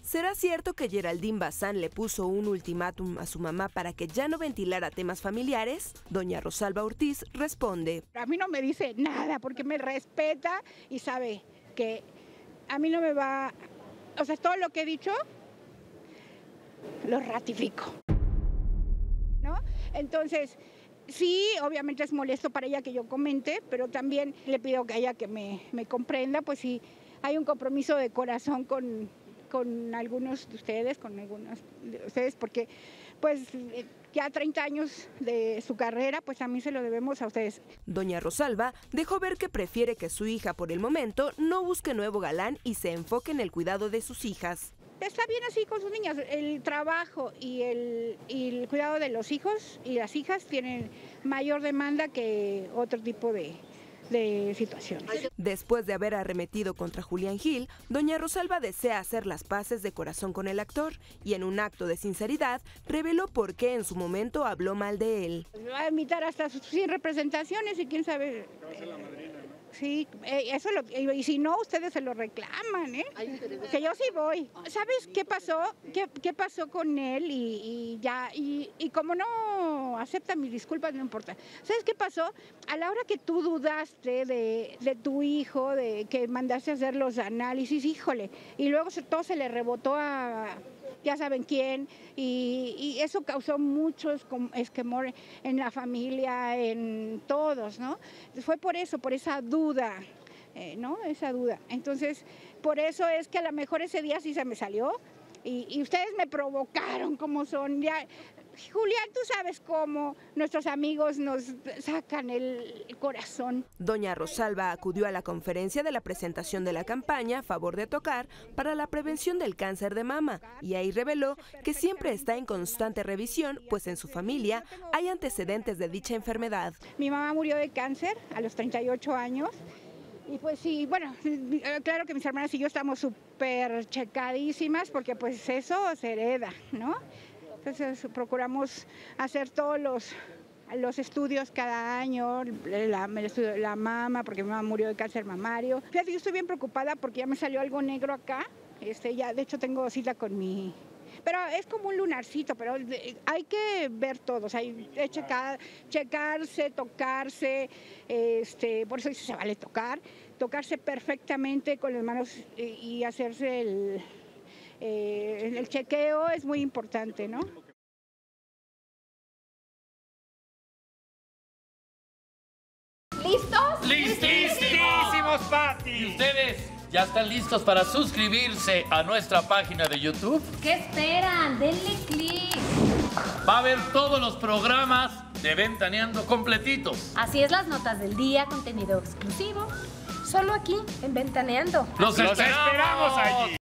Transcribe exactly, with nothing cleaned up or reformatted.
¿Será cierto que Geraldine Bazán le puso un ultimátum a su mamá para que ya no ventilara temas familiares? Doña Rosalba Ortiz responde. A mí no me dice nada porque me respeta y sabe que a mí no me va... O sea, todo lo que he dicho lo ratifico, ¿no? Entonces, sí, obviamente es molesto para ella que yo comente, pero también le pido a ella que me, me comprenda, pues sí, hay un compromiso de corazón con... con algunos de ustedes, con algunos de ustedes, porque pues ya treinta años de su carrera, pues a mí se lo debemos a ustedes. Doña Rosalba dejó ver que prefiere que su hija por el momento no busque nuevo galán y se enfoque en el cuidado de sus hijas. Está bien así con sus niñas, el trabajo y el, y el cuidado de los hijos y las hijas tienen mayor demanda que otro tipo de... de situaciones. Después de haber arremetido contra Julián Gil, doña Rosalba desea hacer las paces de corazón con el actor y en un acto de sinceridad reveló por qué en su momento habló mal de él. Me va a invitar hasta sus cien representaciones y quién sabe... Sí, eso lo, y si no, ustedes se lo reclaman, ¿eh? Que yo sí voy. ¿Sabes qué pasó? ¿Qué, qué pasó con él? Y, y ya, y, y como no acepta mis disculpas, no importa. ¿Sabes qué pasó? A la hora que tú dudaste de, de tu hijo, de que mandaste a hacer los análisis, híjole, y luego se, todo se le rebotó a... ya saben quién, y, y eso causó mucho esquemor en la familia, en todos, ¿no? Fue por eso, por esa duda, eh, ¿no? Esa duda. Entonces, por eso es que a lo mejor ese día sí se me salió, y, y ustedes me provocaron como son, ya... Julián, tú sabes cómo nuestros amigos nos sacan el corazón. Doña Rosalba acudió a la conferencia de la presentación de la campaña Favor de Tocar para la prevención del cáncer de mama y ahí reveló que siempre está en constante revisión, pues en su familia hay antecedentes de dicha enfermedad. Mi mamá murió de cáncer a los treinta y ocho años. Y pues sí, bueno, claro que mis hermanas y yo estamos súper checadísimas porque pues eso se hereda, ¿no? Entonces procuramos hacer todos los, los estudios cada año, la, el estudio de la mama, porque mi mamá murió de cáncer mamario. Fíjate, yo estoy bien preocupada porque ya me salió algo negro acá, este, ya de hecho tengo cita con mi... Pero es como un lunarcito, pero hay que ver todo, o sea, hay que checar, checarse, tocarse, este, por eso dice se vale tocar, tocarse perfectamente con las manos y hacerse el... Eh, el chequeo es muy importante, ¿no? ¿Listos? ¡Listísimos, Pati! ¿Y ustedes ya están listos para suscribirse a nuestra página de YouTube? ¿Qué esperan? Denle click. Va a haber todos los programas de Ventaneando completitos. Así es, las notas del día, contenido exclusivo, solo aquí en Ventaneando. ¡Los ¡Los esperamos! esperamos allí!